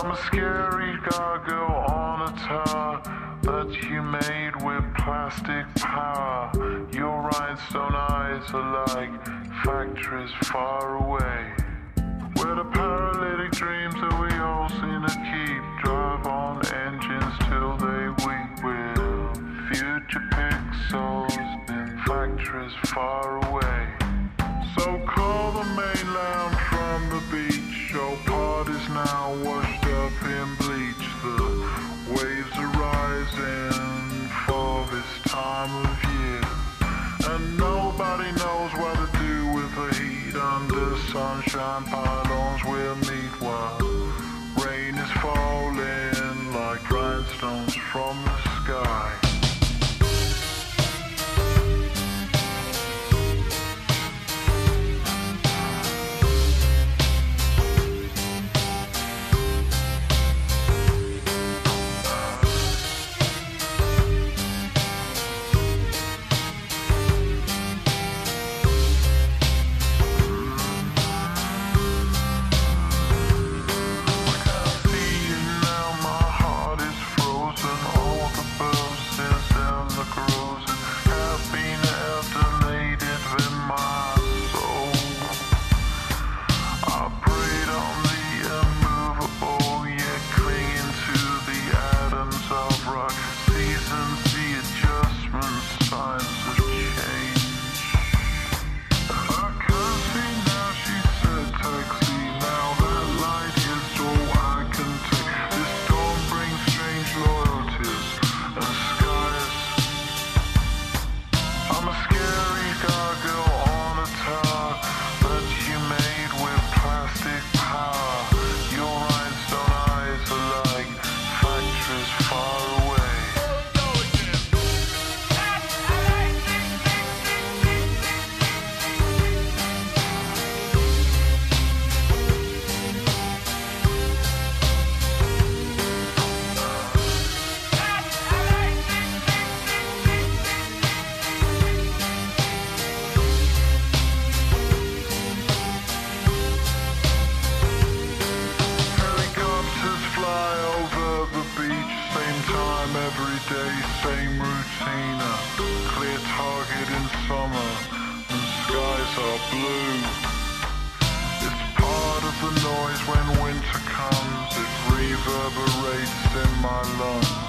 I'm a scary gargoyle on a tower that you made with plastic power. Your rhinestone eyes are like factories far away. We're the paralytic dreams that we all seem to keep. Drive on engines till they weep. We're future pixels in factories far away. So call the mainland from the beach. Your party's now washed up in bleach. The waves are rising for this time of year, and nobody knows what to do with the heat. Under sunshine pylons we'll meet while rain is falling like rhinestones from the sky. Every day, same routine, a clear target in summer, and skies are blue. It's part of the noise when winter comes, it reverberates in my lungs.